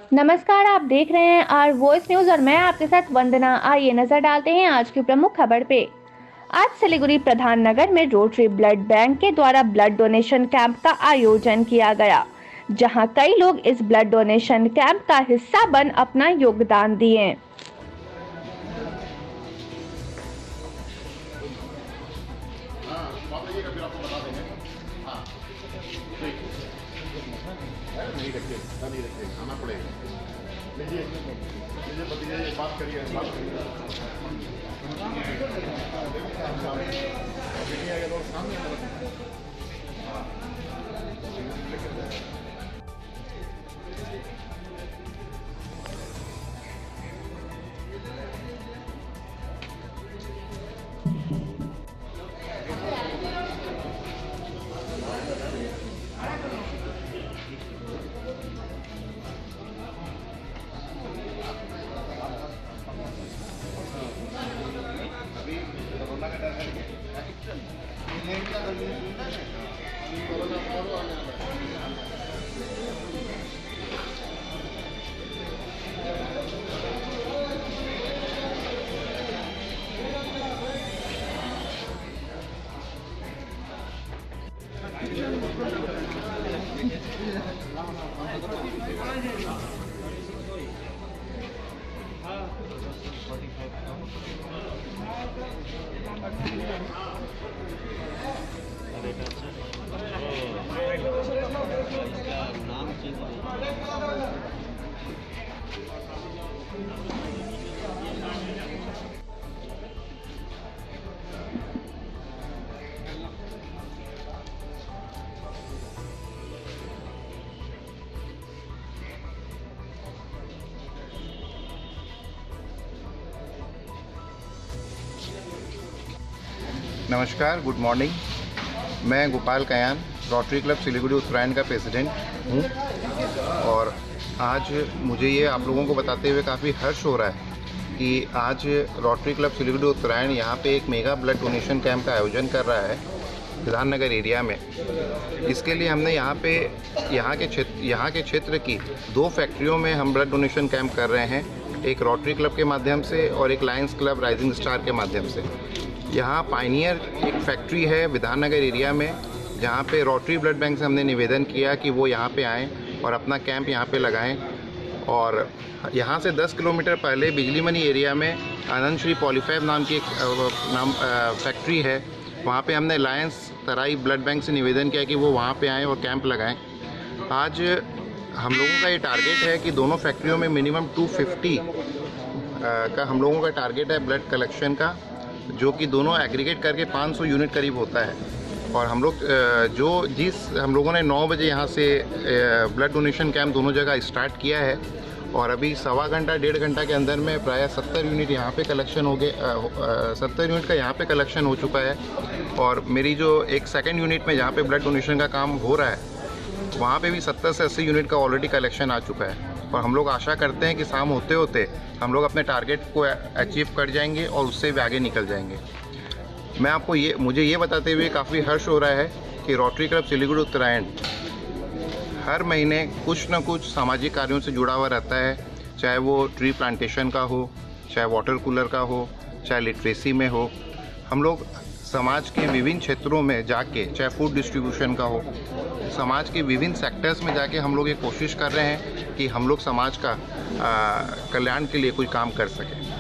नमस्कार, आप देख रहे हैं आर वॉइस न्यूज और मैं आपके साथ वंदना। आइए नजर डालते हैं आज की प्रमुख खबर पे। आज सिलीगुड़ी प्रधान नगर में रोटरी ब्लड बैंक के द्वारा ब्लड डोनेशन कैंप का आयोजन किया गया, जहां कई लोग इस ब्लड डोनेशन कैंप का हिस्सा बन अपना योगदान दिए। नहीं रखिए, नहीं रखिए, आना पड़ेगा। लीजिए, लीजिए, बताइए, बात करिए, बात करिए। देखिए, अगर लोग सामने नमस्कार, गुड मॉर्निंग। मैं गोपाल कयान, रोटरी क्लब सिलीगुड़ी उत्तरायण का प्रेसिडेंट हूँ और आज मुझे ये आप लोगों को बताते हुए काफ़ी हर्ष हो रहा है कि आज रोटरी क्लब सिलीगुड़ी उत्तरायण यहाँ पे एक मेगा ब्लड डोनेशन कैंप का आयोजन कर रहा है प्रधान नगर एरिया में। इसके लिए हमने यहाँ के क्षेत्र की 2 फैक्ट्रियों में हम ब्लड डोनेशन कैंप कर रहे हैं, एक रोटरी क्लब के माध्यम से और एक लायंस क्लब राइजिंग स्टार के माध्यम से। यहाँ पायनियर एक फैक्ट्री है विधान नगर एरिया में, जहाँ पे रोटरी ब्लड बैंक से हमने निवेदन किया कि वो यहाँ पे आएँ और अपना कैंप यहाँ पे लगाएं। और यहाँ से 10 किलोमीटर पहले बिजली मनी एरिया में आनंद श्री पॉलीफैब नाम की एक फैक्ट्री है, वहाँ पे हमने लायंस तराई ब्लड बैंक से निवेदन किया कि वो वहाँ पे आएँ और कैंप लगाएं। आज हम लोगों का ये टारगेट है कि दोनों फैक्ट्रियों में मिनिमम 250 का हम लोगों का टारगेट है ब्लड कलेक्शन का, जो कि दोनों एग्रीगेट करके 500 यूनिट करीब होता है। और हम लोग हम लोगों ने 9 बजे यहाँ से ब्लड डोनेशन कैंप दोनों जगह स्टार्ट किया है और अभी सवा घंटा 1.5 घंटा के अंदर में प्रायः 70 यूनिट यहाँ पे कलेक्शन हो गए। 70 यूनिट का यहाँ पे कलेक्शन हो चुका है और मेरी जो एक सेकेंड यूनिट में जहाँ पे ब्लड डोनेशन का काम हो रहा है वहाँ पे भी 70 से 80 यूनिट का ऑलरेडी कलेक्शन आ चुका है। और हम लोग आशा करते हैं कि शाम होते होते हम लोग अपने टारगेट को अचीव कर जाएंगे और उससे भी आगे निकल जाएंगे। मुझे ये बताते हुए काफ़ी हर्ष हो रहा है कि रोटरी क्लब सिलीगुड़ी उत्तरायण हर महीने कुछ न कुछ सामाजिक कार्यों से जुड़ा हुआ रहता है, चाहे वो ट्री प्लांटेशन का हो, चाहे वाटर कूलर का हो, चाहे लिटरेसी में हो। हम लोग समाज के विभिन्न क्षेत्रों में जाके, चाहे फूड डिस्ट्रीब्यूशन का हो, समाज के विभिन्न सेक्टर्स में जाके हम लोग ये कोशिश कर रहे हैं कि हम लोग समाज का कल्याण के लिए कुछ काम कर सकें।